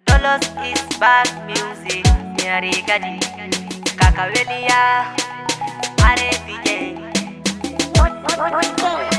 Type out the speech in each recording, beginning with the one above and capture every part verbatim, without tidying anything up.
Dolos is bad music. Nyari gadi Kakawelia Are D J. What, what, what, what,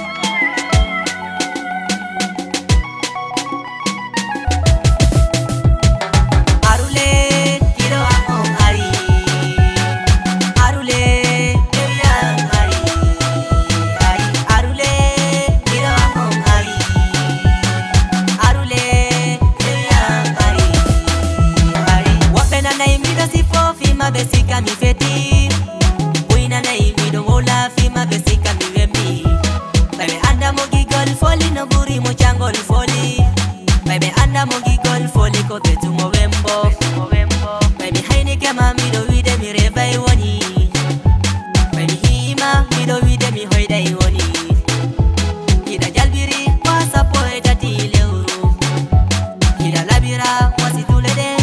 besika mi feti Uina na imi do mola fima besika mi wembi Baby anda mo gigol foli no buri mo changol foli Baby anda mo gigol foli ko betu mo wembo Baby haini kema mi do wide mi reba iwoni Baby hima mi do wide mi hoida iwoni Kida jalbiri wasa poeta tile uru Kida labira wasi tulede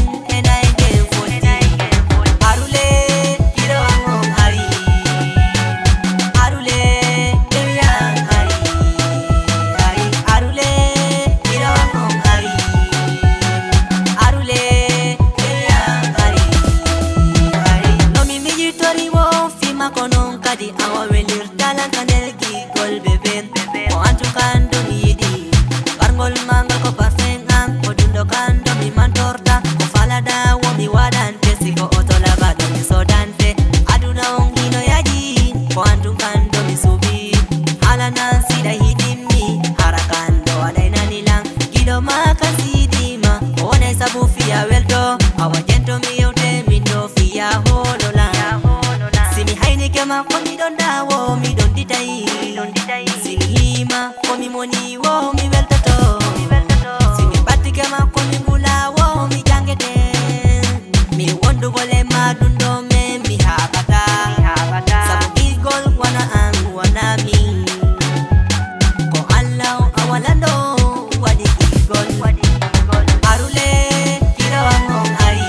di awa welir dalan kanel gigol beben o antu kando mi yidi barngol mangal ko parfum am ko dundo kando mi mantorta ko falada wo mi wadante siko otola bado mi sodante aduna ongino yaji ko antu kando mi subi hala nansi da hidimi harakando adaina nilang kilo makasidima ona sabu fia weldo awa jento mi yote mindo fia holola Sini haini kema kwa mi don dawo mi don ditai Sini hima kwa mi moni wo mi weltato Sini bati kema kwa mi gula wo mi jangete Mi wondu gole madundo me mi habata Sabu gigol wana ang wana mi Ko Allah awalando wadi gigol Arule kira wangong hari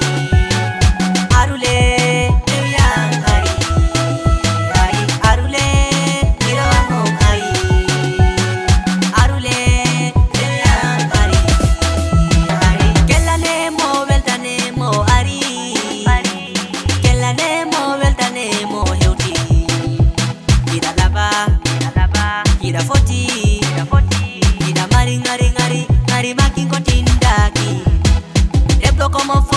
Arule Ida foti, ida foti, ida mari ngari ngari ngari making kontindaki. Deblo como